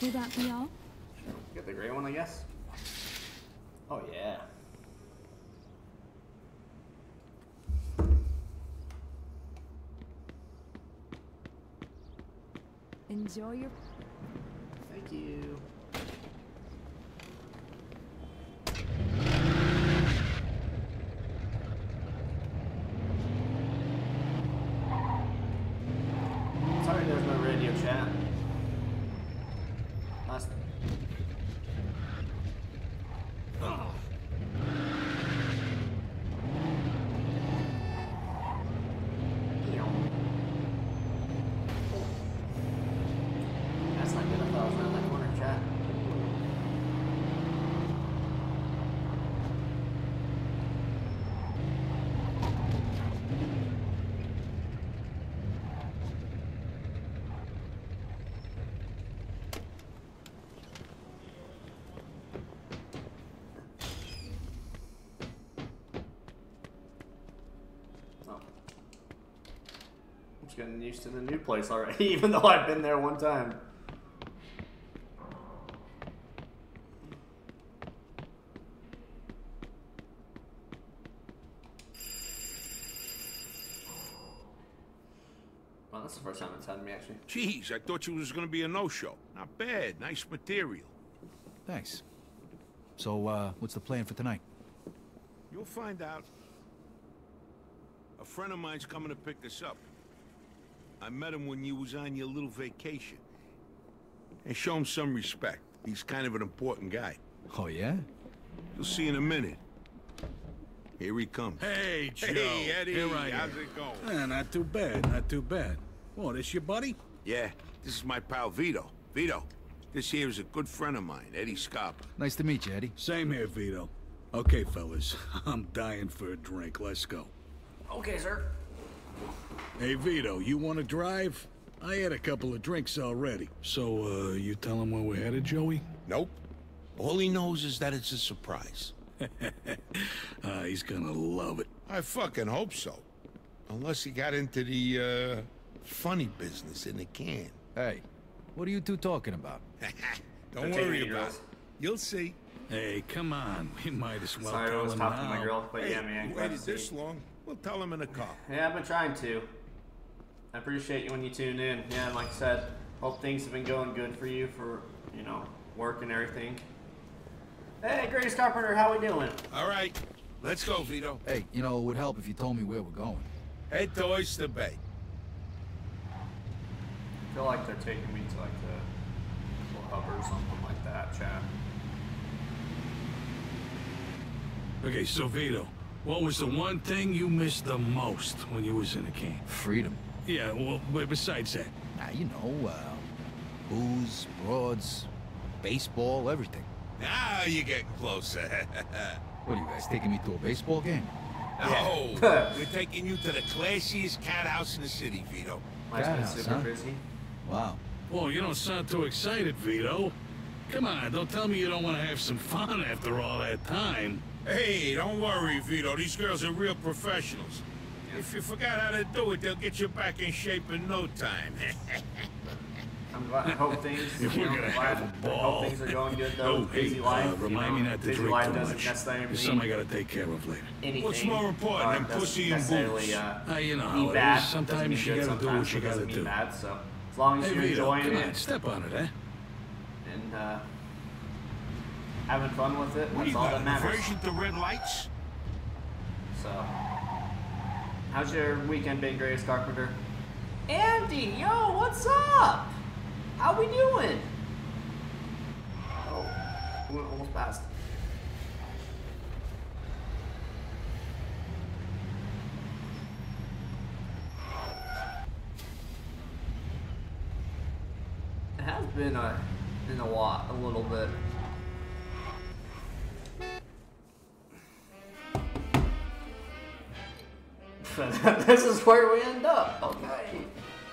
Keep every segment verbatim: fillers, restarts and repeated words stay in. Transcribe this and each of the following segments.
Do that for y'all? Sure. Get the gray one, I guess. Oh yeah. Enjoy your... Thank you. Sorry there's no radio chat. Last... Oh. That's not good. I thought I was around that corner, chat. Oh. I'm just getting used to the new place already, even though I've been there one time. Well, that's the first time it's happened to me, actually. Jeez, I thought you was gonna be a no-show. Not bad, nice material. Thanks. So, uh, what's the plan for tonight? You'll find out. A friend of mine's coming to pick us up. I met him when you was on your little vacation. And show him some respect. He's kind of an important guy. Oh, yeah? You'll see in a minute. Here he comes. Hey, Joe. Hey, Eddie. Here I How's am. it going? Ah, not too bad, not too bad. What, this your buddy? Yeah, this is my pal Vito. Vito, this here is a good friend of mine, Eddie Scarpa. Nice to meet you, Eddie. Same here, Vito. Okay, fellas, I'm dying for a drink. Let's go. Okay, sir. Hey, Vito, you want to drive? I had a couple of drinks already. So, uh, you tell him where we're headed, Joey? Nope. All he knows is that it's a surprise. Ah, he's gonna love it. I fucking hope so. Unless he got into the, uh, funny business in the can. Hey, what are you two talking about? Don't They're worry taking about girls. it. You'll see. Hey, come on. We might as well Sorry, I tell was him talking to now. my girl, but Hey, yeah, man. you glad to waited see this you. long. We'll tell him in the car. Yeah, I've been trying to. I appreciate you when you tune in. Yeah, like I said, hope things have been going good for you for, you know, work and everything. Hey, Grace Carpenter, how we doing? All right, let's go, Vito. Hey, you know, it would help if you told me where we're going. Head to Oyster Bay. I feel like they're taking me to like the little hub or something like that, chat. Okay, so Vito, what was the one thing you missed the most when you was in the camp? Freedom. Yeah, well, but besides that. Ah, you know, uh, booze, broads, baseball, everything. Now you're getting closer. What are you guys taking me to a baseball game? No, we're taking you to the classiest cat house in the city, Vito. Mike's Cat been house, super huh? busy. Wow. Oh, you don't sound too excited, Vito. Come on, don't tell me you don't want to have some fun after all that time. Hey, don't worry, Vito. These girls are real professionals. If you forgot how to do it, they'll get you back in shape in no time. I'm glad. I hope things. If you we're know, gonna glad- have a I ball. hope things are going good though. Oh, busy hey, life. uh, you remind know, me not to busy drink life too doesn't much. necessarily There's mean something I gotta take care of later. anything. What's more important uh, than doesn't pussy and necessarily, booze? Uh, Ah, you know mean how it bad. is. Sometimes Doesn't mean you good gotta do sometimes, what you but doesn't gotta mean do. Bad, so as long as Hey, you're Vito, enjoying come it on, step on it, eh? and uh, having fun with it, What that's do you all got, that an matters. aversion to red lights? So, how's your weekend been, Grace Carpenter? Andy, yo, what's up? How we doing? Oh, we went almost past. It has been a, in a while, a little bit. This is where we end up. Okay.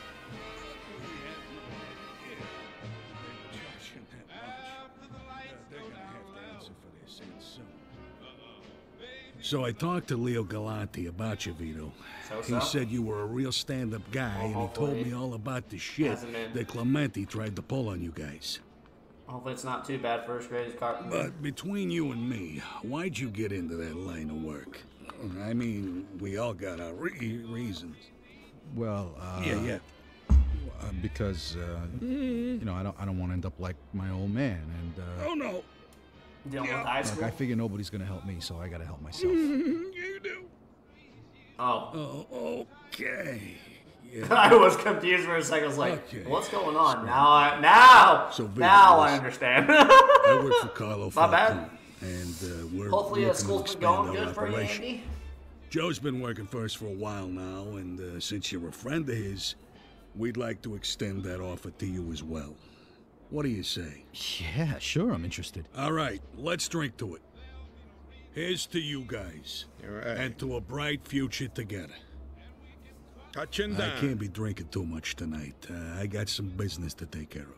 So I talked to Leo Galante about you, Vito. So, He so? said you were a real stand-up guy, Well, and he told hopefully me all about the shit hasn't been. that Clemente tried to pull on you guys. Hopefully it's not too bad for us, Greatest Carpenter. But between you and me, why'd you get into that line of work? I mean, we all got our re reasons. Well, uh... Yeah, yeah. Uh, because, uh, you know, I don't, I don't want to end up like my old man, and, uh... Oh, no. Dealing Yeah. with high Look, school? I figure nobody's gonna help me, so I gotta help myself. You do. Oh. Oh, okay. Yeah. I was confused for a second. I was like, Okay. what's going on? Now I, now, So, Vito, now I listen. understand. I work for Carlo Not bad. Falcone, and uh, we're Hopefully looking uh, school's to been expand going our good for you, operation. Andy. Joe's been working for us for a while now, and uh, since you're a friend of his, we'd like to extend that offer to you as well. What do you say? Yeah, sure, I'm interested. All right, let's drink to it. Here's to you guys, You're right. and to a bright future together. Touching I down. can't be drinking too much tonight. Uh, I got some business to take care of.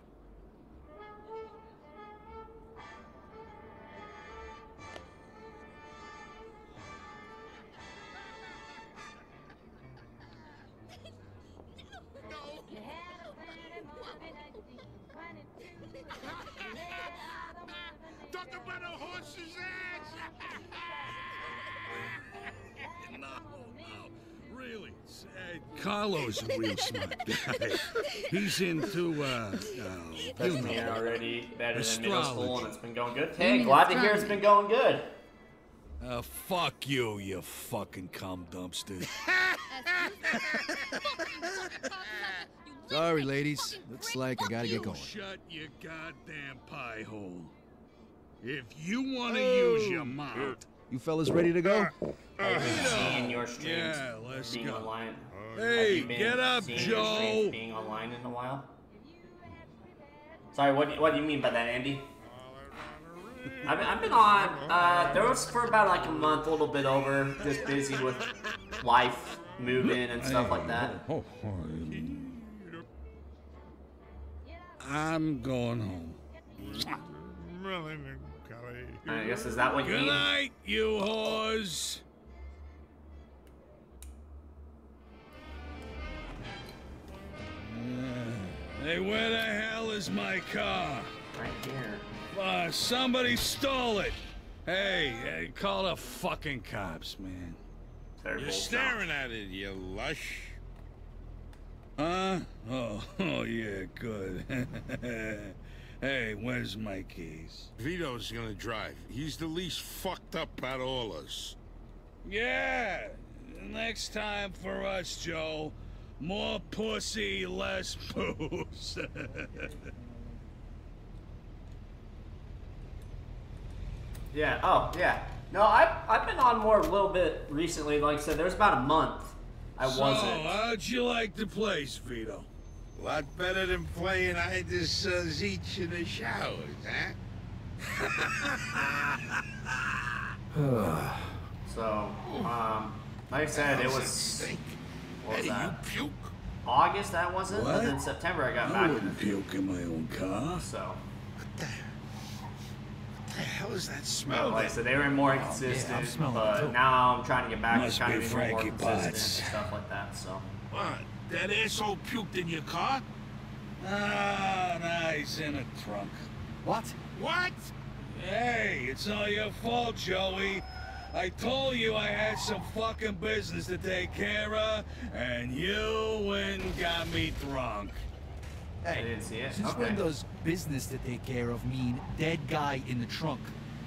Talk about a horse's ass! No, no, really. Uh, Carlo's a real smart guy. He's into, uh, uh you Freshman know, year already better than middle school, astrology. and it's been going good. Hey, glad to hear it's been going good. Uh, fuck you, you fucking cum dumpster. Sorry, ladies. Looks like I gotta get going. Shut your goddamn pie hole. If you want to use your mouth. You fellas ready to go? I've been seeing your streams Yeah, let's being go. online. Have Hey, you been get up, seeing your streams Joe. being online in a while? Sorry, what do you, what do you mean by that, Andy? I've been, I've been on, uh, there was for about like a month, a little bit over, just busy with life, moving and stuff like that. Oh, oh, I'm going home. I guess, is that what you Good mean? night, you whores. Uh, hey, where the hell is my car? Right here. Uh, somebody stole it. Hey, hey, call the fucking cops, man. They're You're both staring at it, you lush. Huh? Oh, oh yeah, good. Hey, where's my keys? Vito's gonna drive. He's the least fucked up out of all us. Yeah, next time for us, Joe. More pussy, less booze. Yeah, oh, yeah. No, I've, I've been on more a little bit recently. Like I said, there's about a month I So, wasn't. how'd you like the place, Vito? A lot better than playing I this uh, Zeech in the showers, huh? So, um, like I said, it was, Stink. what was Hey, that? you puke. August that wasn't, What? and then September I got I back. wouldn't puke in my own car. So, What the, what the hell is that smell? like I said, they were more Oh, yeah, inconsistent, I'm smelling it but too. now I'm trying to get back Must to kind be of being more Frankie consistent Potts. and stuff like that. So, What? That asshole puked in your car? Ah, nah, he's in a trunk. What? What? Hey, it's all your fault, Joey. I told you I had some fucking business to take care of, and you went and got me drunk. I didn't see it. Since Okay. when does business to take care of mean dead guy in the trunk?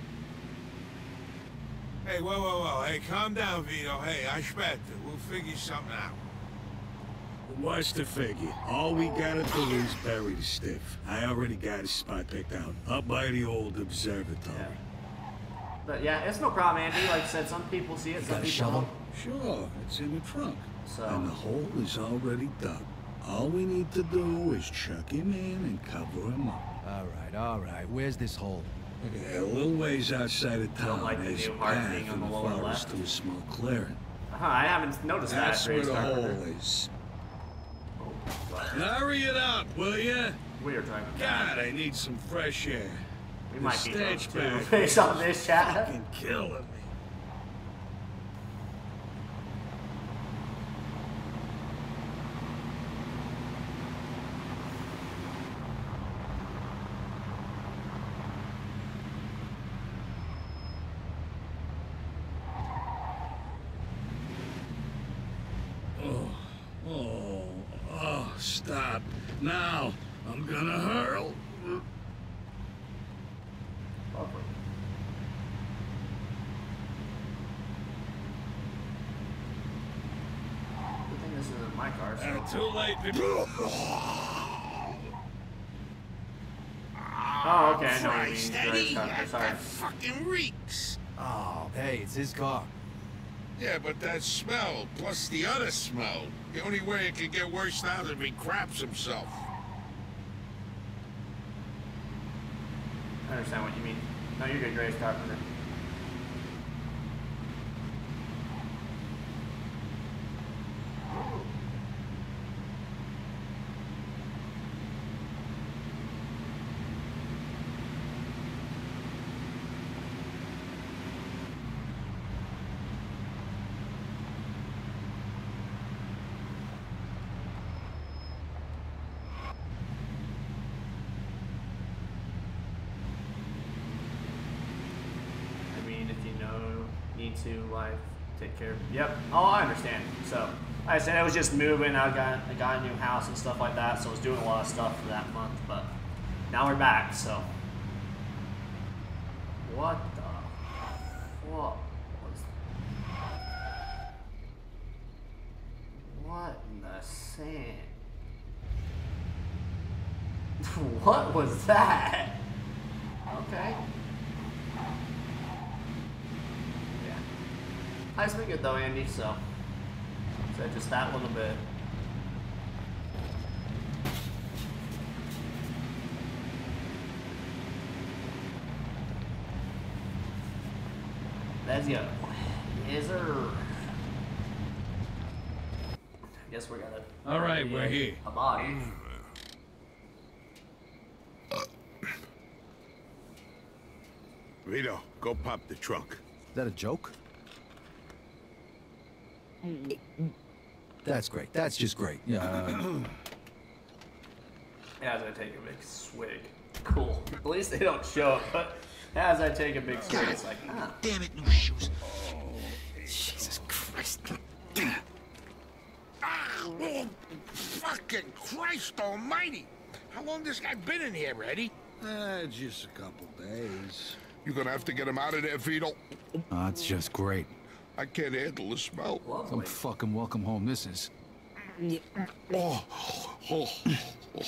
Hey, whoa, whoa, whoa. Hey, calm down, Vito. Hey, Ashbet, we'll figure something out. What's the figure? All we gotta do is bury the stiff. I already got a spot picked out, up by the old observatory. Yeah. But yeah, it's no problem, Andy. Like I said, some people see it, some got a people shovel? don't. Sure, it's in the trunk. So- And the hole is already dug. All we need to do is chuck him in and cover him up. All right, all right. Where's this hole? Yeah, a little ways outside of town, like the there's a new hard path thing on in the the lower forest left? to a small clearing. Uh-huh, I haven't noticed That's that. where Grace the hole Carpenter. is. Oh, but Hurry it up, will ya? we are driving. God, I need some fresh air. We The might be drunk stench too, back based on this chat. fucking killing me. Now, I'm gonna hurl. Lovely. Good thing this isn't my car, so... Uh, too late, people. Oh, okay, I know what you Christ, mean. Eddie, Great stuff. that, Sorry. that fucking reeks. Oh, hey, it's his car. Yeah, but that smell, plus the other smell. The only way it could get worse now is if he craps himself. I understand what you mean. No, you're good, Grace Carpenter. To like take care of. Yep. Oh, I understand. So, like I said, I was just moving. I got I got a new house and stuff like that. So I was doing a lot of stuff for that month. But now we're back. So, what the? What was? What in the sand? What was that? Okay. Nice been good though, Andy, so, so just that little bit. Let's go. Yes, sir. I guess we're gonna... All right, we're here. A body. Vito, go pop the trunk. Is that a joke? That's great. That's just great. Yeah. As I take a big swig. Cool. At least they don't show it, but as I take a big swig, it's like, ah. Damn it, new shoes. Jesus Christ. Oh, fucking Christ almighty. How long this guy been in here, Eddie? Uh, just a couple days. You're gonna have to get him out of there, Vito. Oh, it's just great. I can't handle the smell. Some Lovely. fucking welcome home this is. Oh, oh, oh.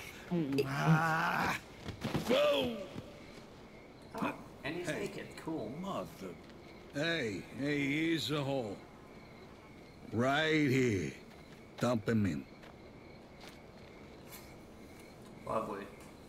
Ah. Whoa! Oh, and he's naked. Cool. Mother. Hey, hey, here's a hole. Right here. Dump him in. Lovely.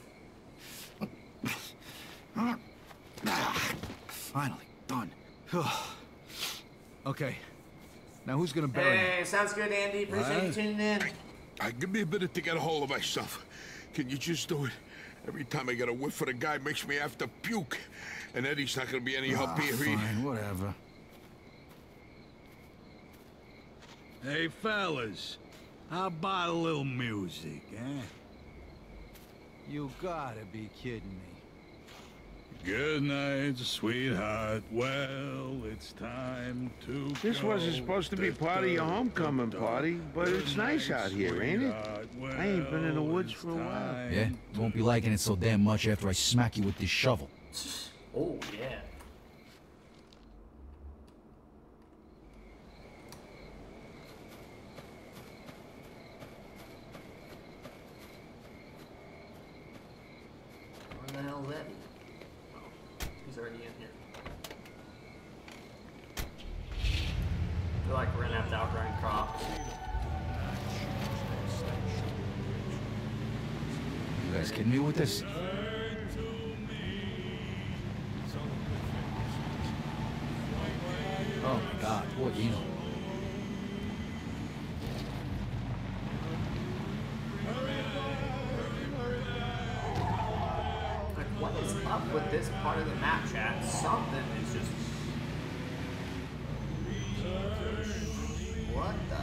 Finally, done. Okay. Now who's gonna bury him? Hey, sounds good, Andy. Appreciate you What? tuning in. I, give me a minute to get a hold of myself. Can you just do it? Every time I get a whiff of the guy, makes me have to puke. And Eddie's not gonna be any help Ah, here. fine, whatever. Hey, fellas. How about a little music, eh? You gotta be kidding me. Good night, sweetheart. Well, it's time to This go. wasn't supposed to be part of your homecoming party, but it's nice out here, ain't it? I ain't been in the woods for a while. Yeah? You won't be liking it so damn much after I smack you with this shovel. Oh, yeah. Where the hell is that? Oh, he's already in here. I feel like we're gonna have to outrun crops. You guys kidding me with this? Oh my god, poor Dino. Like, what is up with this part of the map, chat? Something is just... What the...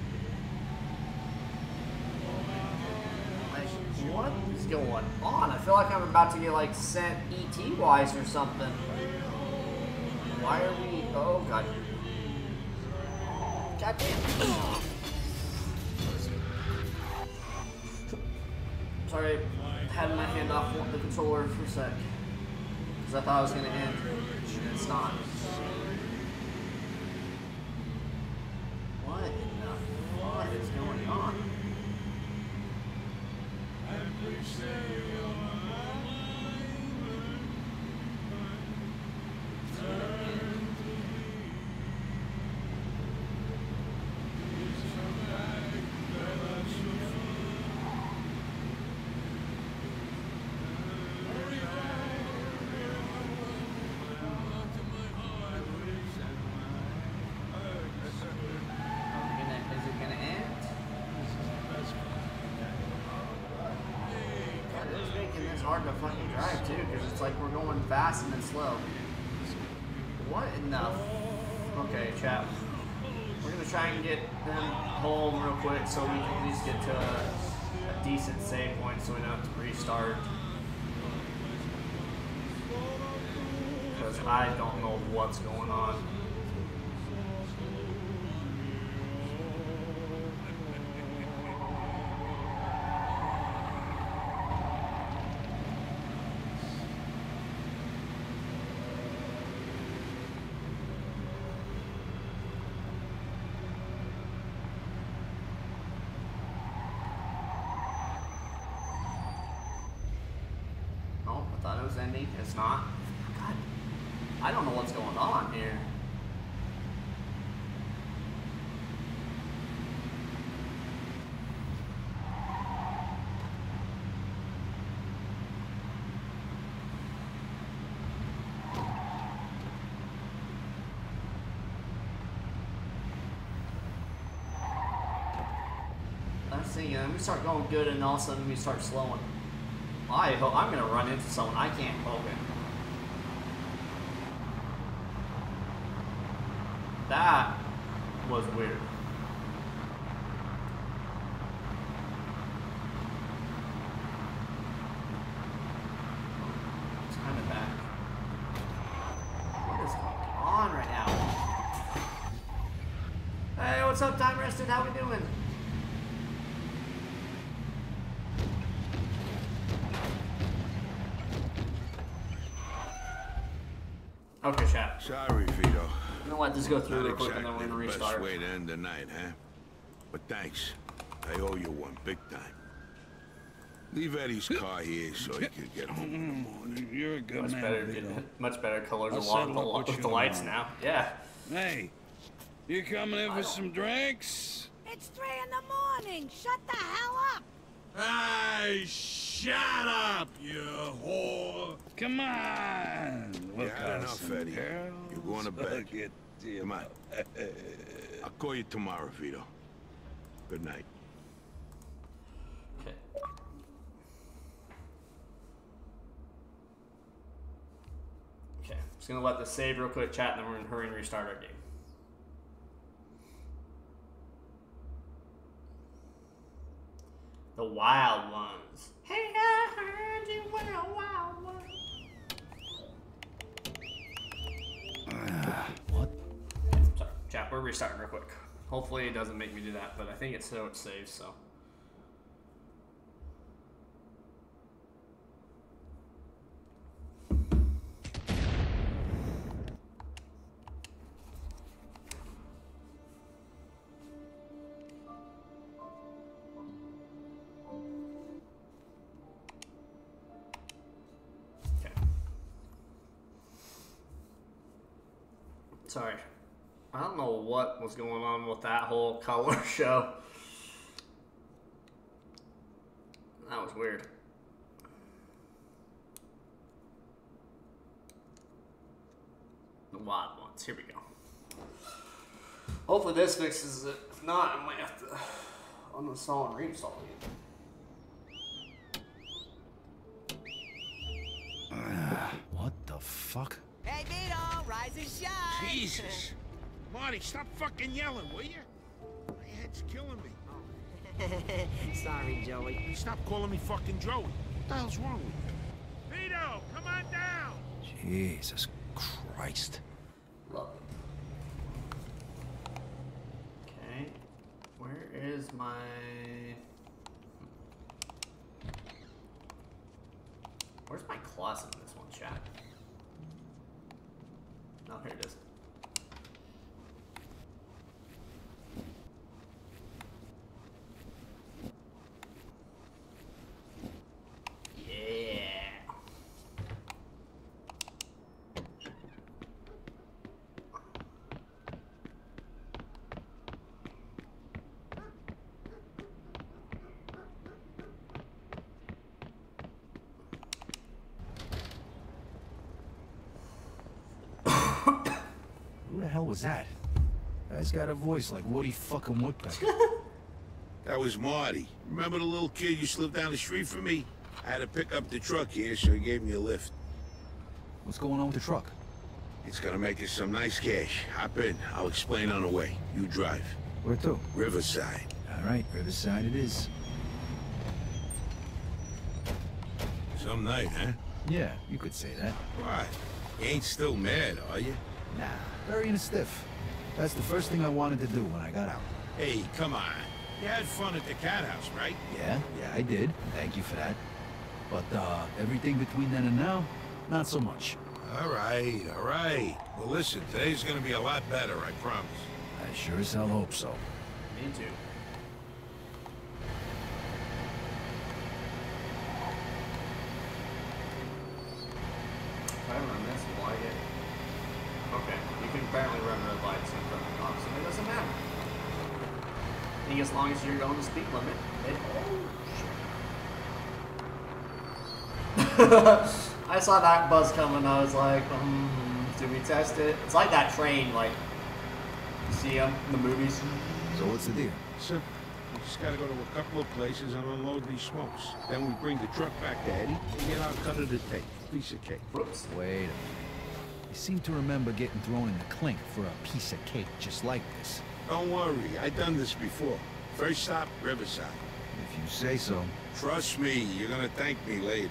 Like, what is going on? I feel like I'm about to get, like, sent E T-wise or something. Why are we... Oh, God. God damn. Sorry, I had my hand off the controller for a sec. Because I thought it was going to end, and it's not. What in the what is going on? Hard to fucking drive too, because it's like we're going fast and then slow. What in the? Okay, chat. We're gonna try and get them home real quick so we can at least get to a, a decent save point, so we don't have to restart. Because I don't know what's going on. Ending. It's not. God, I don't know what's going on here. Let's see. And we start going good, and all of a sudden we start slowing. I hope I'm gonna run into someone. I can't help it. That was weird. It's kind of back. What is going on right now? Hey, what's up, Time Rested? How we doing? Okay, chat. Sorry, Vito. I'm gonna let this go through Not real quick exactly and then we're gonna the best restart. way to end the night, huh? But thanks. I owe you one, big time. Leave Eddie's car here so he can get home in the morning. You're a good Much man, better, Vito. much better colors I'll along settle the, up lo- with with you the lights tomorrow. now. Yeah. Hey, you coming in for some drinks? It's three in the morning. Shut the hell up. Hey, shut up, you whore! Come on, You look had out, enough, some Eddie. girls. You're going to bed. I'll get you. Come on. I'll call you tomorrow, Vito. Good night. Okay. Okay. Just gonna let this save real quick, chat, and then we're gonna hurry and restart our game. The wild ones. Hey, I heard you were a wild one. What? Sorry, chat, we're restarting real quick. Hopefully it doesn't make me do that, but I think it's so it saves, so. Sorry. I don't know what was going on with that whole color show. That was weird. The wild ones. Here we go. Hopefully this fixes it. If not, I might have to uninstall and reinstall again. What the fuck? Hey, Vito, rise and shine. Jesus. Marty, stop fucking yelling, will you? My head's killing me. Sorry, Joey. Stop calling me fucking Joey. What the hell's wrong with you? Vito, come on down! Jesus Christ. Love it. Okay. Where is my... Where's my closet in this one, chat? Oh, here it is. Yeah. Who the hell was that? Guy's got a voice like Woody fucking Woodpecker. That was Marty. Remember the little kid you lived down the street from me? I had to pick up the truck here, so he gave me a lift. What's going on with the truck? It's gonna make us some nice cash. Hop in. I'll explain on the way. You drive. Where to? Riverside. All right, Riverside it is. Some night, huh? Yeah, you could say that. Why? You ain't still mad, are you? Nah, very in a stiff. That's the first thing I wanted to do when I got out. Hey, come on. You had fun at the cat house, right? Yeah, yeah, I did. Thank you for that. But, uh, everything between then and now, not so much. All right, all right. Well, listen, today's gonna be a lot better, I promise. I sure as hell hope so. Me too. If I run this, will I get... Okay, you can apparently run red lights in front of the cops, and it doesn't matter. I think as long as you're going the speed limit, it... Oh, shit. I saw that buzz coming, I was like, um, did we test it? It's like that train, like, you see them in the movies. So what's the deal? Simple. We just gotta go to a couple of places and unload these smokes. Then we bring the truck back to Eddie and get our cut of the tape. Piece of cake. Whoops. Wait a minute. I seem to remember getting thrown in the clink for a piece of cake just like this. Don't worry, I've done this before. First stop, Riverside. If you say so. Trust me, you're gonna thank me later.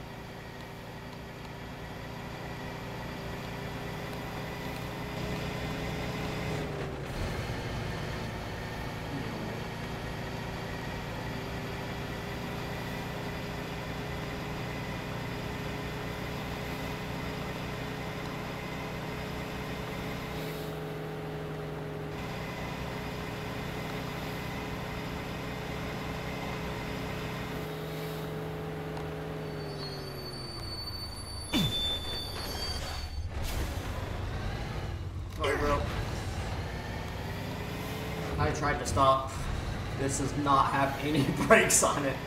Sorry, bro. I tried to stop. This does not have any brakes on it.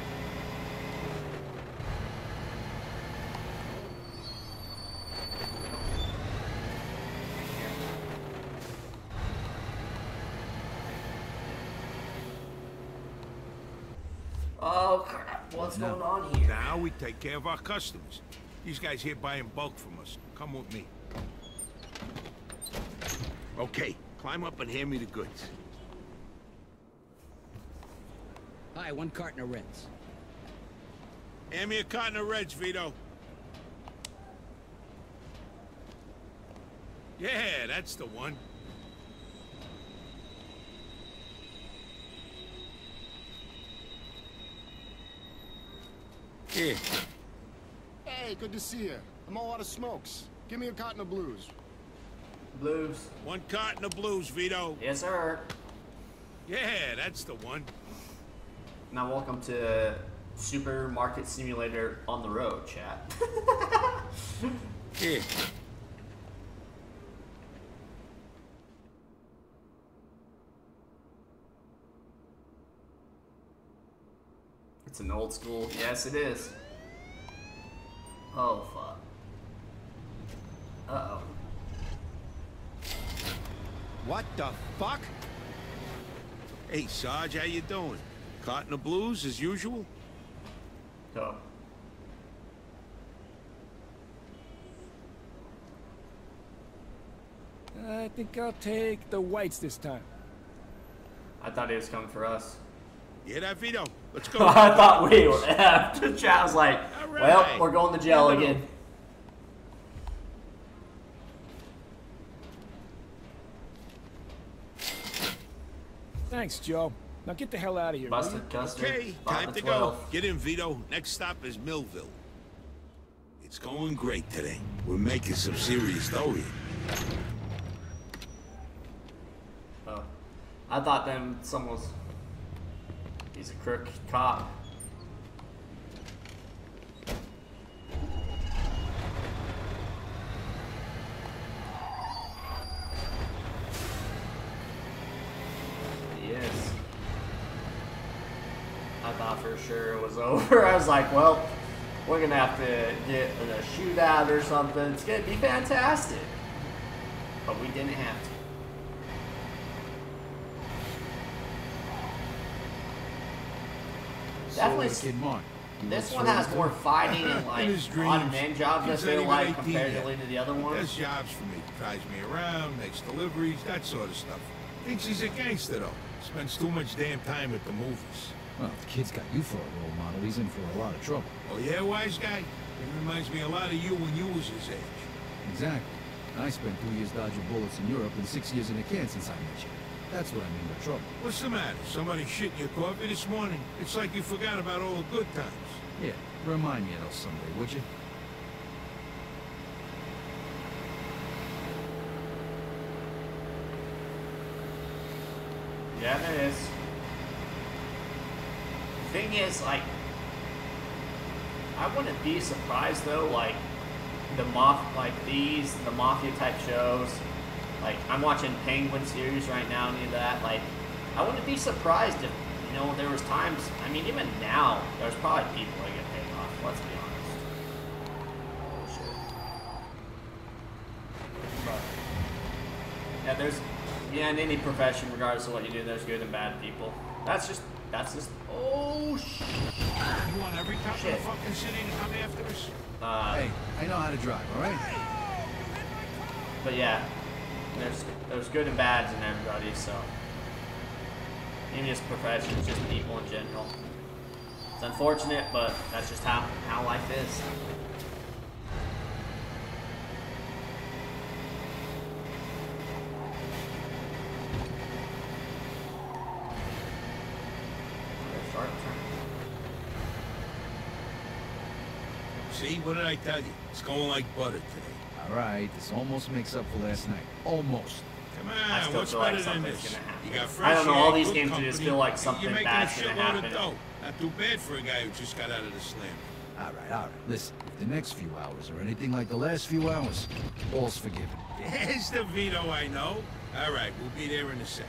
Oh crap, what's going on here? Now we take care of our customers. These guys here buy in bulk from us. Come with me. Okay, climb up and hand me the goods. Hi, one carton of Reds. Hand me a carton of Reds, Vito. Yeah, that's the one. Here. Hey, good to see you. I'm all out of smokes. Give me a carton of blues. Blues. One carton of blues, Vito. Yes, sir. Yeah, that's the one. Now, welcome to Supermarket Simulator on the road, chat. Here. It's an old school. Yes, it is. Oh, fuck. Uh-oh. What the fuck? Hey, Sarge, how you doing? Carton of blues as usual? Go. I think I'll take the whites this time. I thought he was coming for us. Yeah, that Vito. Let's go. I thought we were effed. The chat was like, right. well, we're going to jail Pivotal. again. Thanks, Joe. Now get the hell out of here. will Busted you? custard. Okay, bought time the to twelve. go. Get in, Vito. Next stop is Millville. It's going great today. We're making some serious dough here. Oh. I thought then someone was... He's a crook cop. Yes. I thought for sure it was over. I was like, well, we're gonna have to get a shootout or something. It's gonna be fantastic. But we didn't have to. Definitely. So, Kid Mark, This one has more fighting and like odd man jobs, I Kids feel ain't like, even comparatively to the other Does ones. jobs for me. Drives me around, makes deliveries, that sort of stuff. Thinks he's a gangster, though. Spends too much damn time at the movies. Well, if the kid's got you for a role model, he's in for a lot of trouble. Oh, yeah, wise guy? He reminds me a lot of you when you was his age. Exactly. I spent two years dodging bullets in Europe and six years in a can since I met you. That's what I mean by trouble. What's the matter? Somebody shit in your coffee this morning? It's like you forgot about all the good times. Yeah, remind me of those someday, would you? Yeah, there is. The thing is, like, I wouldn't be surprised though, like, the moth, like these, the mafia type shows. Like, I'm watching Penguin series right now, any of that. Like, I wouldn't be surprised if, you know, there was times, I mean, even now, there's probably people that get paid off, let's be honest. Oh, shit. But, yeah, there's, yeah, in any profession, regardless of what you do, there's good and bad people. That's just, that's just, oh, shit. You want every cop in the fucking city to come after us? Uh, hey, I know how to drive, all right? But yeah, there's there's good and bads in everybody, so in this profession, it's just people in general. It's unfortunate, but that's just how how life is. Sharp turn. See, what did I tell you? It's going like butter today. All right, this almost makes up for last night. Almost. Come I on, still what's feel like better than something's this? gonna happen. You got fresh I don't know, air, all these good games company, just feel like something you're making bad's a gonna shitload happen. Of dough. Not too bad for a guy who just got out of the slam. All right, all right. Listen, if the next few hours are anything like the last few hours, all's forgiven. Here's the Vito I know. All right, we'll be there in a sec.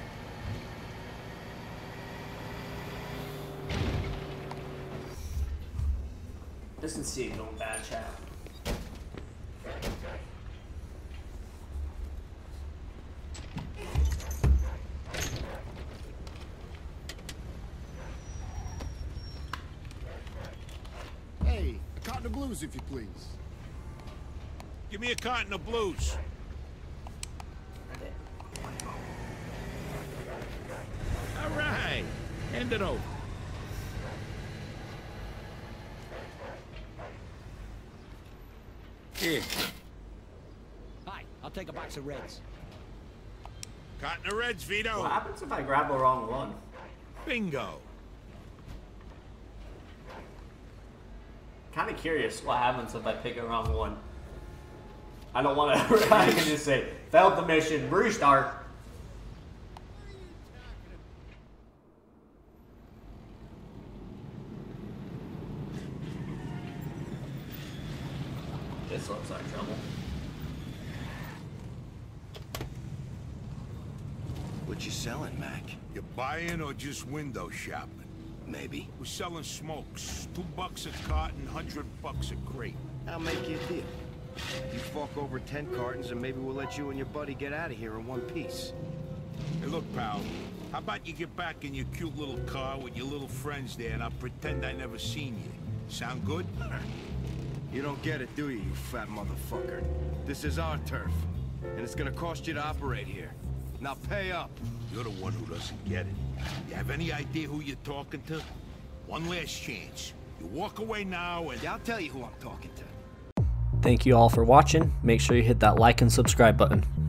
Doesn't seem going bad, chat. Hey, a carton of blues, if you please. Give me a carton of blues. All right, hand it over. Here. Hi, I'll take a box of Reds. Carton of Reds, Vito. What happens if I grab the wrong one? Bingo. Kind of curious what happens if I pick a wrong one. I don't want to. I can just say failed the mission. Restart. This looks like trouble. What you selling, Mac? You buying or just window shopping? Maybe. We're selling smokes. Two bucks a carton, hundred bucks a crate. I'll make you a deal. You fork over ten cartons and maybe we'll let you and your buddy get out of here in one piece. Hey, look, pal. How about you get back in your cute little car with your little friends there and I'll pretend I never seen you. Sound good? You don't get it, do you, you fat motherfucker? This is our turf, and it's gonna cost you to operate here. Now pay up. You're the one who doesn't get it. You have any idea who you're talking to? One last chance. You walk away now and... Yeah, I'll tell you who I'm talking to. Thank you all for watching. Make sure you hit that like and subscribe button.